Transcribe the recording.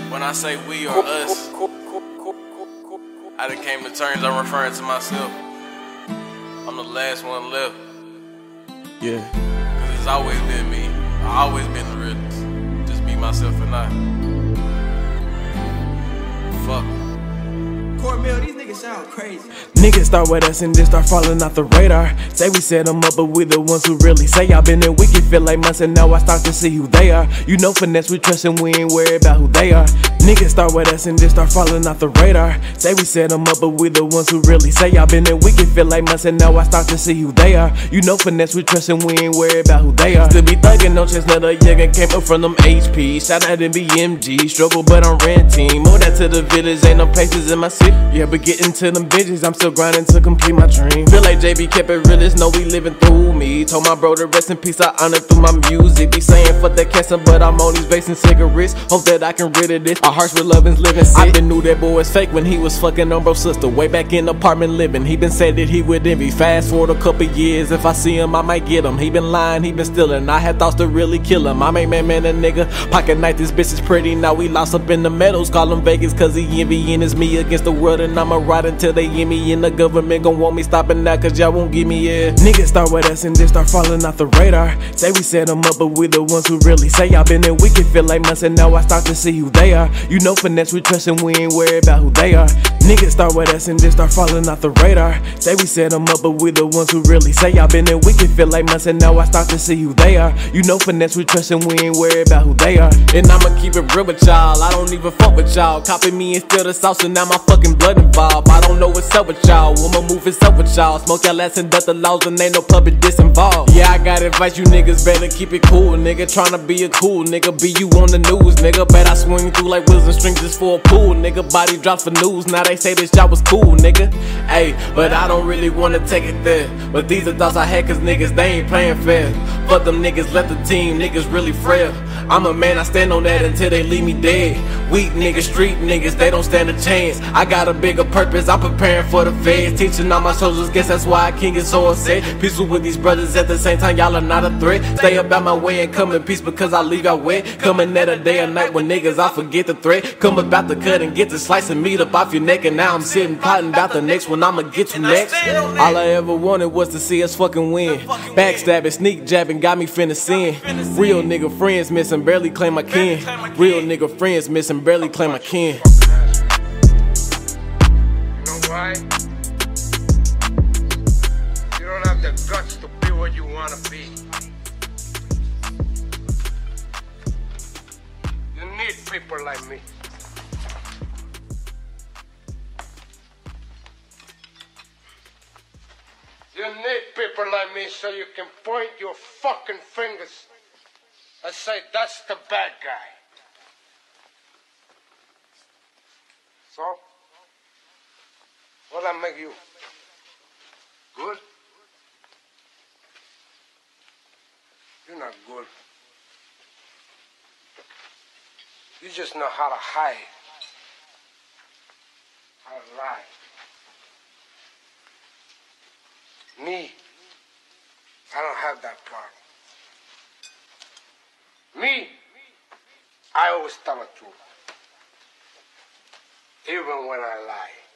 When I say we or us, I done came to terms, I'm referring to myself. I'm the last one left. Yeah. Cause it's always been me. I always been the realest. Just be myself and I. Fuck. Cornmeal, these niggas sound crazy. Niggas start with us and then start falling off the radar. Say we set them up, but we the ones who really say I've been in wicked, feel like months, and now I start to see who they are. You know finesse, we trust and we ain't worried about who they are. Niggas start with us and then start falling off the radar. Say we set them up, but we the ones who really say I've been in wicked, feel like months, and now I start to see who they are. You know finesse, we trust and we ain't worried about who they are. Still be thuggin', no chestnut, a youngin' came up from them HP. Shout out to BMG, struggle but I'm renting. More that to the village, ain't no places in my city. Yeah, but getting to them bitches, I'm still grinding to complete my dream. Feel like JB kept it realest, know we living through me. Told my bro to rest in peace, I honor through my music. Be saying fuck that cancer, but I'm on these vapes and cigarettes. Hope that I can rid of this, our hearts with love and living sick. I been knew that boy was fake when he was fucking on bro's sister. Way back in apartment living, he been said that he would envy. Fast forward a couple years, if I see him I might get him. He been lying, he been stealing, I had thoughts to really kill him. I make man a nigga, pocket knife, this bitch is pretty. Now we lost up in the meadows, call him Vegas cause he envying. It's me against the world and I'ma ride until they give me. And the government gon' want me stopping now cause y'all won't give me it. Niggas start with us and then start falling off the radar. Say we set them up, but we the ones who really say I've been in wicked, feel like months, and now I start to see who they are. You know finesse, we trust and we ain't worried about who they are. Niggas start with us and then start falling off the radar. Say we set them up, but we the ones who really say I've been in wicked, feel like months, and now I start to see who they are. You know finesse, we trust and we ain't worried about who they are. And I'ma keep it real with y'all, I don't even fuck with y'all. Copy me and steal the sauce and now my fucking blood involved. I don't know what's up with y'all, I'ma move it's up with y'all. Smoke y'all ass and duck the laws and ain't no public disinvolved. Yeah, I got advice, you niggas better keep it cool, nigga. Tryna be a cool nigga, be you on the news, nigga. Bet I swing through like wheels and strings just for a pool, nigga. Body drops for news, now they say this y'all was cool, nigga. Ayy, but I don't really wanna take it there. But these are thoughts I had cause niggas, they ain't playing fair. Fuck them niggas, left the team, niggas really frail. I'm a man, I stand on that until they leave me dead. Weak niggas, street niggas, they don't stand a chance. I got a bigger purpose, I'm preparing for the feds. Teaching all my soldiers, guess that's why I can't get so upset. Peaceful with these brothers at the same time, y'all are not a threat. Stay about my way and come in peace because I leave y'all wet. Coming at a day or night when niggas, I forget the threat. Come about to cut and get the slice and meat up off your neck. And now I'm sitting plotting about the next one I'ma get to next. All I ever wanted was to see us fucking win. Backstabbing, sneak jabbing, got me finna sin. Real nigga friends missing, barely claim my kin. Real nigga friends missing, barely claim my kin. You know why? You don't have the guts to be what you wanna be. You need people like me. You need people like me so you can point your fucking fingers and say, that's the bad guy. So, what'll that make you? Good? You're not good. You just know how to hide, how to lie. Me, I don't have that part. Me, I always tell the truth, even when I lie.